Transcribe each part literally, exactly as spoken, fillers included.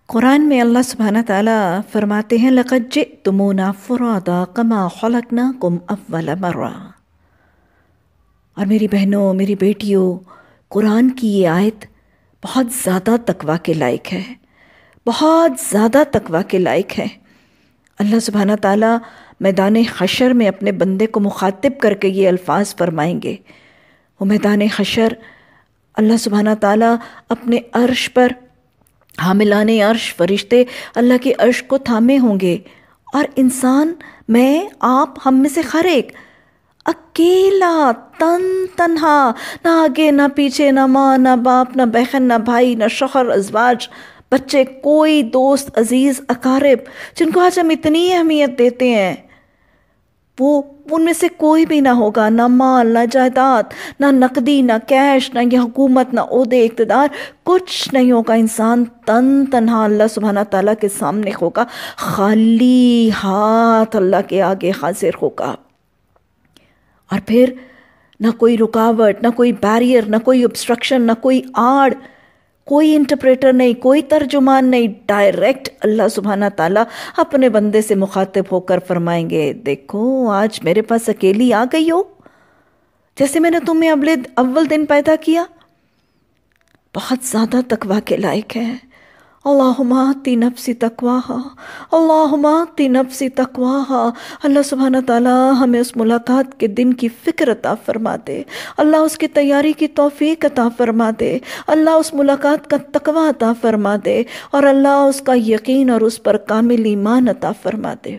قرآن میں اللہ سبحانہ تعالیٰ فرماتے ہیں لَقَدْ جِئْتُمُونَا فُرَادَىٰ كَمَا خَلَقْنَاكُمْ أَوَّلَ مَرَّةٍ۔ اور میری بہنوں، میری بیٹیوں، قرآن کی یہ آیت بہت زیادہ تقویٰ کے لائق ہے، بہت زیادہ تقویٰ کے لائق ہے۔ اللہ سبحانہ تعالیٰ میدان حشر میں اپنے بندے کو مخاطب کر کے یہ الفاظ فرمائیں گے۔ وہ میدان حشر اللہ سبحانہ تعالیٰ اپنے عرش پر حاملان عرش فرشتے اللہ کے عرش کو تھامے ہوں گے، اور انسان، میں، آپ، ہم میں سے ہر ایک اکیلا، تن تنہا، نہ آگے نہ پیچھے، نہ ماں نہ باپ، نہ بہن نہ بھائی، نہ شوہر ازواج بچے، کوئی دوست عزیز اقارب جن کو آج ہم اتنی اہمیت دیتے ہیں، وہ ان میں سے کوئی بھی نہ ہوگا، نہ مال، نہ جائیداد، نہ نقدی، نہ کیش، نہ یہ حکومت، نہ عہدے، اقتدار، کچھ نہیں ہوگا۔ انسان تن تنہا اللہ سبحانہ تعالیٰ کے سامنے ہوگا، خالی ہاتھ اللہ کے آگے حاضر ہوگا، اور پھر نہ کوئی رکاوٹ، نہ کوئی بیریئر، نہ کوئی obstruction، نہ کوئی آڑ، کوئی انٹرپریٹر نہیں، کوئی ترجمان نہیں، ڈائریکٹ اللہ سبحانہ تعالیٰ اپنے بندے سے مخاطب ہو کر فرمائیں گے، دیکھو آج میرے پاس اکیلی آ گئی ہو، جیسے میں نے تمہیں اول دن پیدا کیا۔ بہت زیادہ تقویٰ کے لائق ہے۔ اللہم آتی نفسی تقواہا، اللہم آتی نفسی تقواہا۔ اللہ سبحانہ تعالیٰ ہمیں اس ملاقات کے دن کی فکر عطا فرما دے، اللہ اس کی تیاری کی توفیق عطا فرما دے، اللہ اس ملاقات کا تقویٰ عطا فرما دے، اور اللہ اس کا یقین اور اس پر کامل ایمان عطا فرما دے۔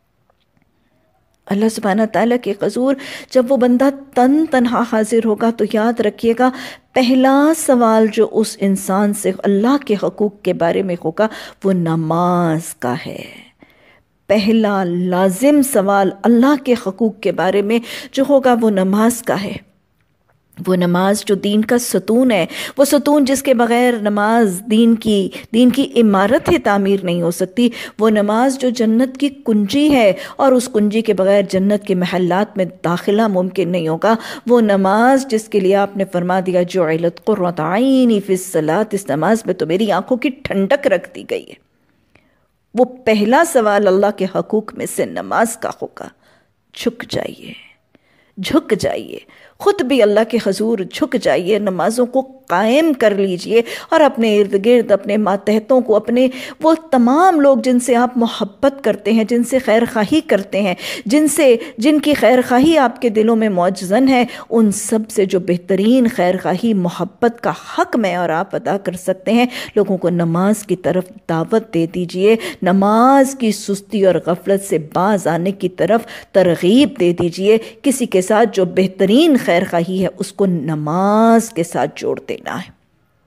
اللہ سبحانہ تعالیٰ کے حضور جب وہ بندہ تن تنہا حاضر ہوگا تو یاد رکھیے گا، پہلا سوال جو اس انسان سے اللہ کے حقوق کے بارے میں ہوگا وہ نماز کا ہے۔ پہلا لازم سوال اللہ کے حقوق کے بارے میں جو ہوگا وہ نماز کا ہے۔ وہ نماز جو دین کا ستون ہے، وہ ستون جس کے بغیر نماز دین کی دین کی عمارت ہی تعمیر نہیں ہو سکتی، وہ نماز جو جنت کی کنجی ہے اور اس کنجی کے بغیر جنت کے محلات میں داخلہ ممکن نہیں ہوگا، وہ نماز جس کے لیے آپ نے فرما دیا جعلت قرۃ عینی فی الصلاۃ، اس نماز میں تو میری آنکھوں کی ٹھنڈک رکھ دی گئی ہے۔ وہ پہلا سوال اللہ کے حقوق میں سے نماز کا ہوگا۔ جھک جائیے، جھک جائیے، خود بھی اللہ کے حضور جھک جائیے، نمازوں کو قائم کر لیجئے، اور اپنے ارد گرد اپنے ماتحتوں کو، اپنے وہ تمام لوگ جن سے آپ محبت کرتے ہیں، جن سے خیر خواہی کرتے ہیں، جن سے جن کی خیر خواہی آپ کے دلوں میں معجزن ہے، ان سب سے جو بہترین خیر خواہی محبت کا حق میں اور آپ ادا کر سکتے ہیں، لوگوں کو نماز کی طرف دعوت دے دیجئے، نماز کی سستی اور غفلت سے باز آنے کی طرف ترغیب دے دیجئے۔ کسی کے ساتھ جو بہترین خیر خواہی ہے اس کو نماز کے ساتھ جوڑ دینا ہے۔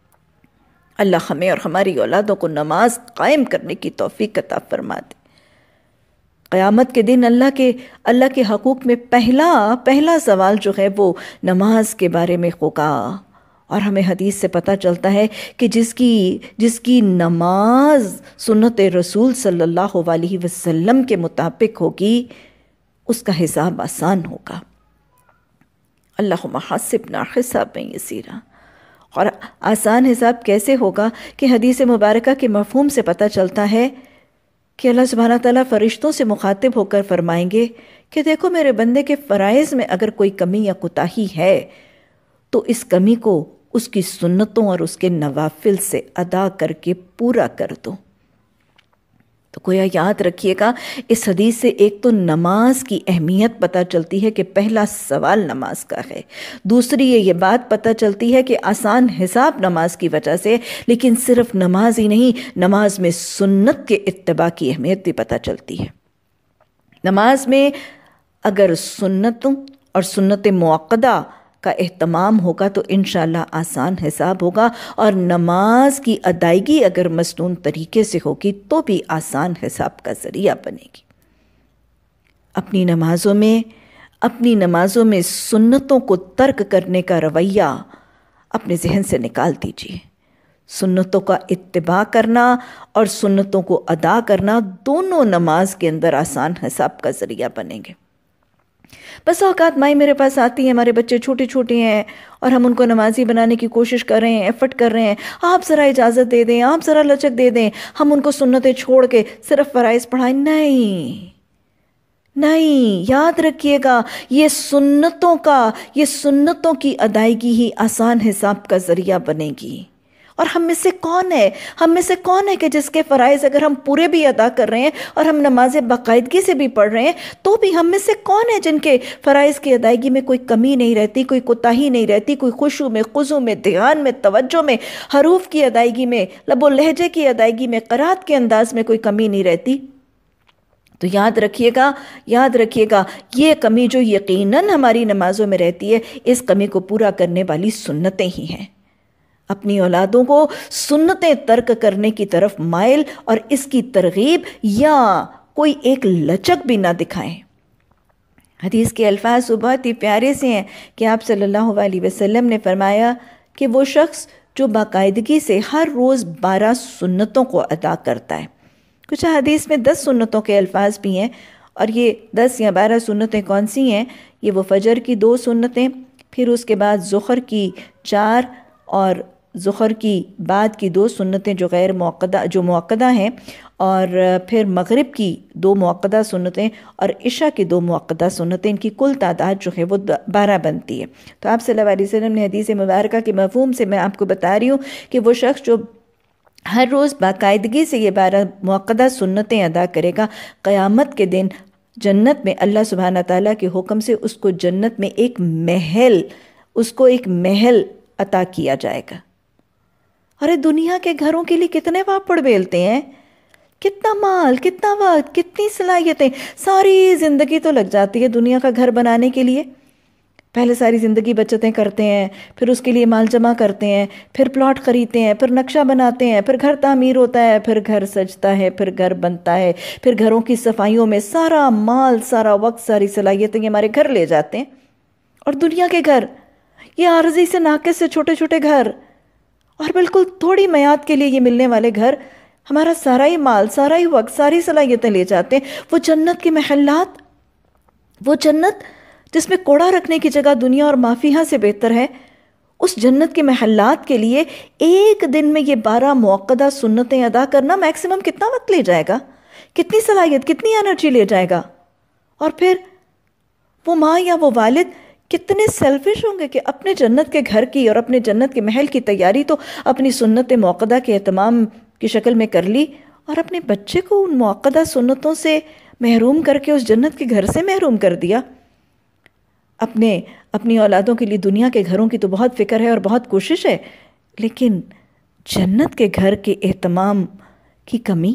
اللہ ہمیں اور ہماری اولادوں کو نماز قائم کرنے کی توفیق عطا فرما دے۔ قیامت کے دن اللہ کے اللہ کے حقوق میں پہلا پہلا سوال جو ہے وہ نماز کے بارے میں ہوگا، اور ہمیں حدیث سے پتہ چلتا ہے کہ جس کی جس کی نماز سنت رسول صلی اللہ علیہ وسلم کے مطابق ہوگی اس کا حساب آسان ہوگا۔ اللہم حاسبنا حسابا یسیرا۔ اور آسان حساب کیسے ہوگا کہ حدیث مبارکہ کے مفہوم سے پتہ چلتا ہے کہ اللہ سبحانہ تعالیٰ فرشتوں سے مخاطب ہو کر فرمائیں گے کہ دیکھو میرے بندے کے فرائض میں اگر کوئی کمی یا کوتاہی ہے تو اس کمی کو اس کی سنتوں اور اس کے نوافل سے ادا کر کے پورا کر دو۔ تو گویا یاد رکھیے گا، اس حدیث سے ایک تو نماز کی اہمیت پتہ چلتی ہے کہ پہلا سوال نماز کا ہے، دوسری یہ بات پتہ چلتی ہے کہ آسان حساب نماز کی وجہ سے، لیکن صرف نماز ہی نہیں، نماز میں سنت کے اتباع کی اہمیت بھی پتہ چلتی ہے۔ نماز میں اگر سنتوں اور سنت موقدہ کا اہتمام ہوگا تو انشاءاللہ آسان حساب ہوگا، اور نماز کی ادائیگی اگر مسنون طریقے سے ہوگی تو بھی آسان حساب کا ذریعہ بنے گی۔ اپنی نمازوں میں اپنی نمازوں میں سنتوں کو ترک کرنے کا رویہ اپنے ذہن سے نکال دیجیے۔ سنتوں کا اتباع کرنا اور سنتوں کو ادا کرنا دونوں نماز کے اندر آسان حساب کا ذریعہ بنیں گے۔ بس اوقات مائی میرے پاس آتی ہیں، ہمارے بچے چھوٹے چھوٹے ہیں اور ہم ان کو نمازی بنانے کی کوشش کر رہے ہیں، ایفرٹ کر رہے ہیں، آپ ذرا اجازت دے دیں، آپ ذرا لچک دے دیں، ہم ان کو سنتیں چھوڑ کے صرف فرائض پڑھائیں۔ نہیں نہیں، یاد رکھیے گا، یہ سنتوں کا یہ سنتوں کی ادائیگی ہی آسان حساب کا ذریعہ بنے گی۔ اور ہم میں سے کون ہے ہم میں سے کون ہے کہ جس کے فرائض اگر ہم پورے بھی ادا کر رہے ہیں اور ہم نمازیں باقاعدگی سے بھی پڑھ رہے ہیں، تو بھی ہم میں سے کون ہے جن کے فرائض کی ادائیگی میں کوئی کمی نہیں رہتی، کوئی کوتاہی نہیں رہتی، کوئی خشوع میں، خضوع میں، دھیان میں، توجہ میں، حروف کی ادائیگی میں، لب و لہجے کی ادائیگی میں، قرات کے انداز میں کوئی کمی نہیں رہتی۔ تو یاد رکھیے گا یاد رکھیے گا یہ کمی جو یقیناً ہماری نمازوں میں رہتی ہے، اس کمی کو پورا کرنے والی سنتیں ہی ہیں۔ اپنی اولادوں کو سنتیں ترک کرنے کی طرف مائل اور اس کی ترغیب یا کوئی ایک لچک بھی نہ دکھائیں۔ حدیث کے الفاظ بہت ہی پیارے سے ہیں کہ آپ صلی اللہ علیہ وسلم نے فرمایا کہ وہ شخص جو باقاعدگی سے ہر روز بارہ سنتوں کو ادا کرتا ہے۔ کچھ حدیث میں دس سنتوں کے الفاظ بھی ہیں، اور یہ دس یا بارہ سنتیں کون سی ہیں؟ یہ وہ فجر کی دو سنتیں، پھر اس کے بعد ظہر کی چار، اور ظہر کی بعد کی دو سنتیں جو غیر موقدہ جو موقدہ ہیں، اور پھر مغرب کی دو موقدہ سنتیں اور عشاء کی دو موقدہ سنتیں، ان کی کل تعداد جو ہے وہ بارہ بنتی ہے۔ تو آپ صلی اللہ علیہ وسلم نے حدیث مبارکہ کے مفہوم سے میں آپ کو بتا رہی ہوں کہ وہ شخص جو ہر روز باقاعدگی سے یہ بارہ موقدہ سنتیں ادا کرے گا، قیامت کے دن جنت میں اللہ سبحانہ تعالیٰ کے حکم سے اس کو جنت میں ایک محل اس کو ایک محل عطا کیا جائے گا۔ اور دنیا کے گھروں کے لیے کتنے پاپڑ بیلتے ہیں، کتنا مال، کتنا وقت، کتنی صلاحیتیں، ساری زندگی تو لگ جاتی ہے دنیا کا گھر بنانے کے لیے۔ پہلے ساری زندگی بچتیں کرتے ہیں، پھر اس کے لیے مال جمع کرتے ہیں، پھر پلاٹ خریدتے ہیں، پھر نقشہ بناتے ہیں، پھر گھر تعمیر ہوتا ہے، پھر گھر سجتا ہے، پھر گھر بنتا ہے، پھر گھروں کی صفائیوں میں سارا مال، سارا وقت، ساری صلاحیتیں ہمارے گھر لے جاتے ہیں۔ اور دنیا کے گھر، یہ عارضی سے ناقص سے چھوٹے چھوٹے گھر، اور بالکل تھوڑی میعاد کے لیے یہ ملنے والے گھر ہمارا سارا ہی مال، سارا ہی وقت، ساری صلاحیتیں لے جاتے ہیں۔ وہ جنت کے محلات، وہ جنت جس میں کوڑا رکھنے کی جگہ دنیا اور ما فیہا سے بہتر ہے، اس جنت کے محلات کے لیے ایک دن میں یہ بارہ موقدہ سنتیں ادا کرنا میکسیمم کتنا وقت لے جائے گا، کتنی صلاحیت، کتنی انرجی لے جائے گا۔ اور پھر وہ ماں یا وہ والد کتنے سیلفش ہوں گے کہ اپنے جنت کے گھر کی اور اپنے جنت کے محل کی تیاری تو اپنی سنت موقدہ کے اہتمام کی شکل میں کر لی، اور اپنے بچے کو ان موقدہ سنتوں سے محروم کر کے اس جنت کے گھر سے محروم کر دیا۔ اپنے اپنی اولادوں کے لیے دنیا کے گھروں کی تو بہت فکر ہے اور بہت کوشش ہے، لیکن جنت کے گھر کے اہتمام کی کمی۔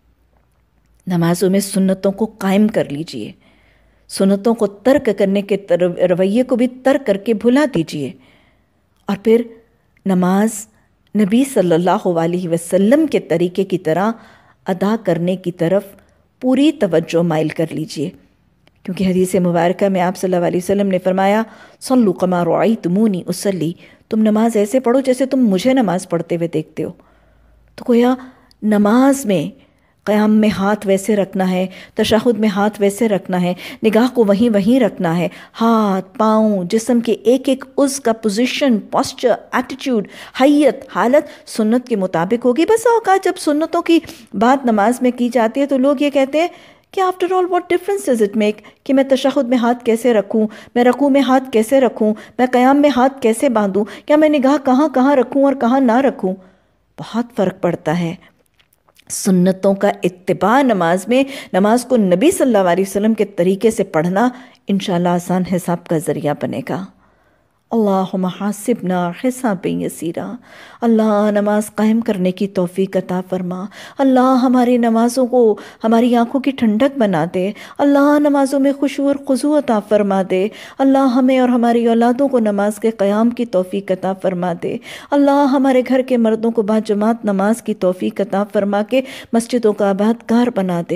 نمازوں میں سنتوں کو قائم کر لیجئے، سنتوں کو ترک کرنے کے رویے کو بھی ترک کر کے بھلا دیجئے، اور پھر نماز نبی صلی اللہ علیہ وسلم کے طریقے کی طرح ادا کرنے کی طرف پوری توجہ مائل کر لیجئے، کیونکہ حدیث مبارکہ میں آپ صلی اللہ علیہ وسلم نے فرمایا صلوا کما رأیتمونی اصلی، تم نماز ایسے پڑھو جیسے تم مجھے نماز پڑھتے ہوئے دیکھتے ہو۔ تو گویا نماز میں قیام میں ہاتھ ویسے رکھنا ہے، تشہد میں ہاتھ ویسے رکھنا ہے، نگاہ کو وہیں وہیں رکھنا ہے، ہاتھ، پاؤں، جسم کے ایک ایک عضو کا پوزیشن، پوسچر، ایٹیٹیوڈ، حیت، حالت سنت کے مطابق ہوگی۔ بس اوقات جب سنتوں کی بات نماز میں کی جاتی ہے تو لوگ یہ کہتے ہیں کہ after all what difference does it make کہ میں تشہد میں ہاتھ کیسے رکھوں، میں رکوع میں ہاتھ کیسے رکھوں، میں قیام میں ہاتھ کیسے باندھوں، کیا میں نگاہ کہاں کہاں رکھوں اور کہاں نہ رکھوں۔ بہت فرق پڑتا ہے۔ سنتوں کا اتباع نماز میں، نماز کو نبی صلی اللہ علیہ وسلم کے طریقے سے پڑھنا انشاءاللہ آسان حساب کا ذریعہ بنے گا۔ اللہم حاسبنا حسابا یسیرا، اللہ نماز قائم کرنے کی توفیق عطا فرما، اللہ ہماری نمازوں کو ہماری آنکھوں کی ٹھنڈک بنا دے، اللہ نمازوں میں خشوع اور خضوع عطا فرما دے، اللہ ہمیں اور ہماری اولادوں کو نماز کے قیام کی توفیق عطا فرما دے، اللہ ہمارے گھر کے مردوں کو با جماعت نماز کی توفیق عطا فرما کے مسجدوں کا آباد کار بنا دے۔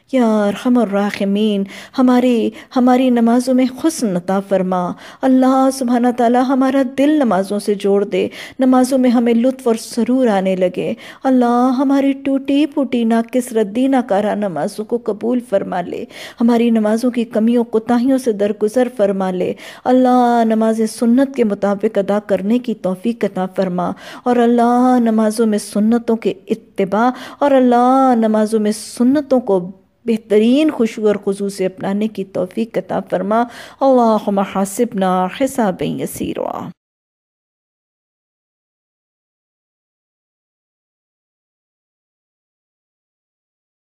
یا ارحم الراحمین ہماری ہماری نمازوں میں حسن عطا فرما۔ اللہ سبحانہ تعالی ہمارا دل نمازوں سے جوڑ دے، نمازوں میں ہمیں لطف اور سرور آنے لگے۔ اللہ ہماری ٹوٹی پھوٹی ناقص ردی ناکارہ نمازوں کو قبول فرما لے، ہماری نمازوں کی کمیوں کوتاہیوں سے درگزر فرما لے۔ اللہ نماز سنت کے مطابق ادا کرنے کی توفیق عطا فرما، اور اللہ نمازوں میں سنتوں کے اتباع اور اللہ نمازوں میں سنتوں کو بہترین خشوع اور خضوع سے اپنانے کی توفیق عطا فرما۔ اللہم حاسبنا حسابا یسیرا۔